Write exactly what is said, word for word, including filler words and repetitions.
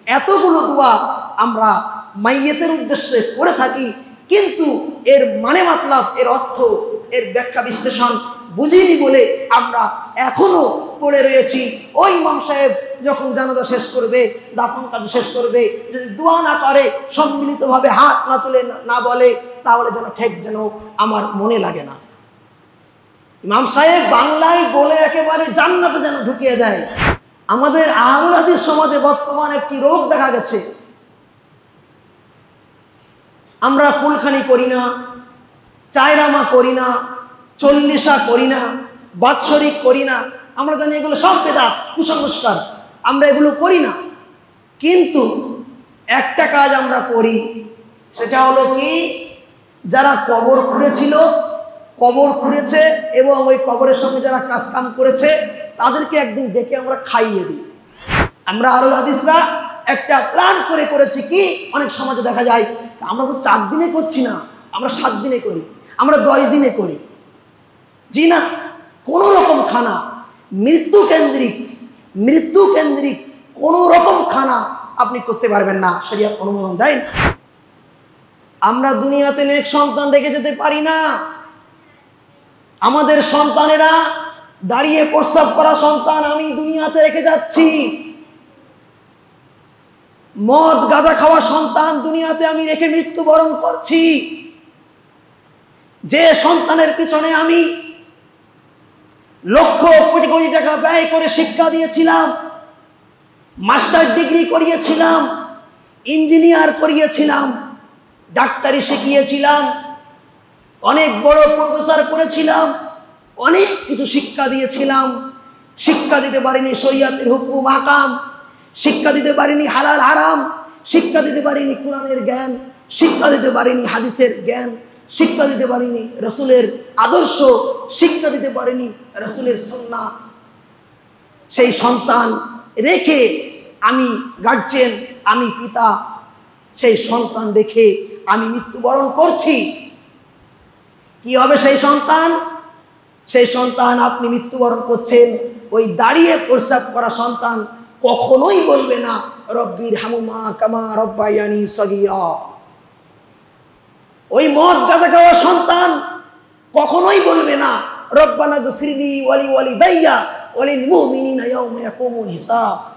এতগুলো দোয়া আমরা মাইয়েতের উদ্দেশ্যে করে থাকি, কিন্তু এর মানে মাতলাব, এর অর্থ, এর ব্যাখ্যা বিশ্লেষণ বুঝিনি বলে আমরা এখনো পড়ে রয়েছি। ওই ইমাম সাহেব যখন জানাজা শেষ করবে, দাফন কাজ শেষ করবে, যদি দোয়া না করে, সম্মিলিতভাবে হাত না তুলে না বলে, তাহলে যেন ঠেক যেন আমার মনে লাগে না। ইমাম সাহেব বাংলায় বলে একেবারে জান্নাতে যেন ঢুকিয়ে দেয়। আমাদের আহলুল হাদিস সমাজে বর্তমানে একটি রোগ দেখা গেছে, আমরা কুলখানি করি না, চায়রামা করি না, চল্লিশা করি না, বাৎসরিক করি না। আমরা জানি এগুলো সব বেদাত, কুসংস্কার, আমরা এগুলো করি না। কিন্তু একটা কাজ আমরা করি, সেটা হলো কি, যারা কবর খুঁড়েছিল, কবর খুঁড়েছে এবং ওই কবরের সঙ্গে যারা কাজ কাম করেছে, তাদেরকে একদিন ডেকে আমরা খাইয়ে দিই। আমরা আহলুল হাদিসরা একটা প্ল্যান করে করেছি কি, অনেক সমাজে দেখা যায় আমরা তো চার দিনে করছি না, আমরা সাত দিনে করি, আমরা দশ দিনে করি। জি না, কোনো রকম খানা, মৃত্যু কেন্দ্রিক মৃত্যু কেন্দ্রিক কোনো রকম খানা আপনি করতে পারবেন না, শরীয়ত অনুমোদন দেয় না। আমরা দুনিয়াতে নেক সন্তান রেখে যেতে পারি না। আমাদের সন্তানেরা দাঁড়িয়ে প্রস্রাব করা সন্তান আমি দুনিয়াতে রেখে যাচ্ছি। মদ গাঁজা খাওয়া সন্তান দুনিয়াতে আমি রেখে মৃত্যুবরণ করছি। যে সন্তানের পিছনে আমি লক্ষ কোটি কোটি টাকা ব্যয় করে শিক্ষা দিয়েছিলাম, মাস্টার ডিগ্রি করিয়েছিলাম, ইঞ্জিনিয়ার করিয়েছিলাম, ডাক্তারি শিখিয়েছিলাম, অনেক বড় প্রফেসর করেছিলাম, অনেক কিছু শিক্ষা দিয়েছিলাম, শিক্ষা দিতে পারিনি শরীয়তের হুকুম আহকাম, শিক্ষা দিতে পারিনি হালাল হারাম, শিক্ষা দিতে পারিনি কোরআনের জ্ঞান, শিক্ষা দিতে পারিনি হাদিসের জ্ঞান, শিক্ষা দিতে পারিনি রাসূলের আদর্শ, শিক্ষা দিতে পারিনি রাসূলের সুন্নাহ। সেই সন্তান রেখে আমি গার্জিয়ান, আমি পিতা, সেই সন্তান দেখে আমি মৃত্যুবরণ করছি। কি হবে সেই সন্তান? সেই সন্তান আপনি মৃত্যুবরণ করছেন, ওই দাঁড়িয়ে প্রস্রাব করা সন্তান কখনোই বলবে না রব্বির হামুমা কামা রব্বায়ানি সগীরা। ওই মদ গাঁজা খাওয়া সন্তান কখনোই বলবে না রব্বানা গফিরলি ওয়ালি ওয়ালিদাইয়া ওয়ালিল মুমিনিনা ইয়াউমা ইয়াকুমুল হিসাব।